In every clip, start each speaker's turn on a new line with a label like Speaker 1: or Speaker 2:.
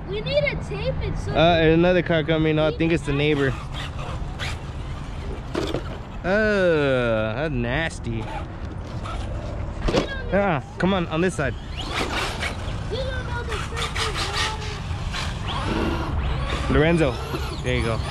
Speaker 1: We need to tape it so.
Speaker 2: Another car coming. No, I think it's the neighbor. That's nasty. Come on this side.
Speaker 1: You don't know the water.
Speaker 2: Lorenzo, there you go.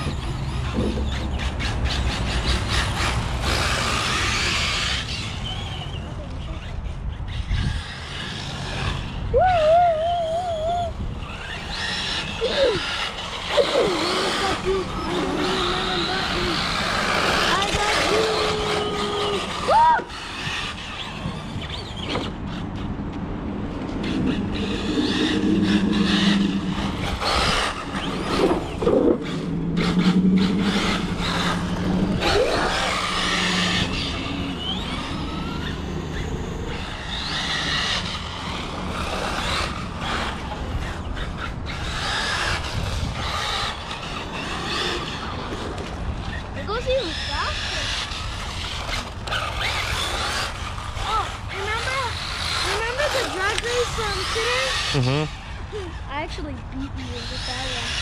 Speaker 1: I actually beat you with that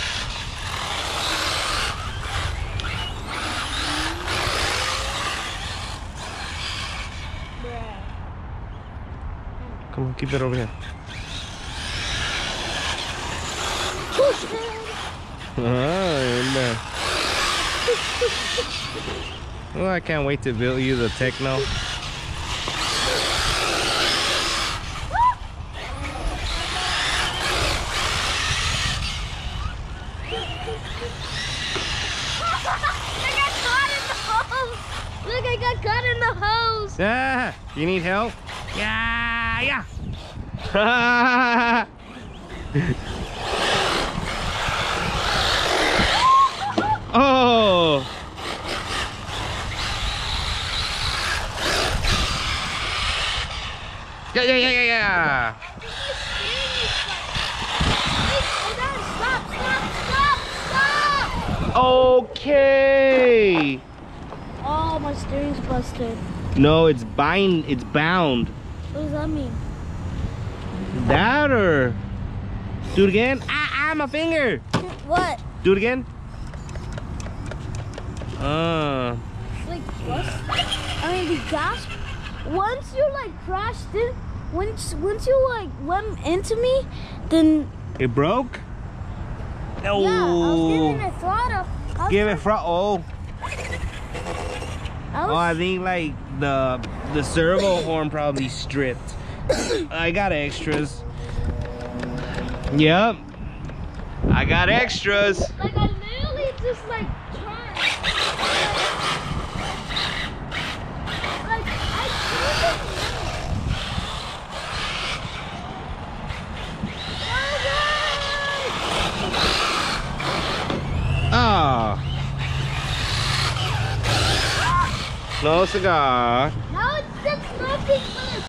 Speaker 1: one.
Speaker 2: Come on, keep it over here. Oh, I can't wait to build you the Techno.
Speaker 1: Look, I got caught in the hose.
Speaker 2: Yeah, you need help? Yeah. Oh. Yeah. Stop. Okay.
Speaker 1: Oh, my steering's busted.
Speaker 2: No, it's bound.
Speaker 1: What does that mean?
Speaker 2: That or do it again? My finger.
Speaker 1: What?
Speaker 2: Do it again.
Speaker 1: Like what? I mean, the gas. Once you like crashed in, once you like went into me, then
Speaker 2: it broke. No.
Speaker 1: Yeah, I was giving it throttle.
Speaker 2: Give it throttle. I think like the servo horn probably stripped. I got extras. Yep. I got extras.
Speaker 1: Like I literally just like turned. Like I turned.
Speaker 2: Ah. No cigar.
Speaker 1: Now it's just smoking.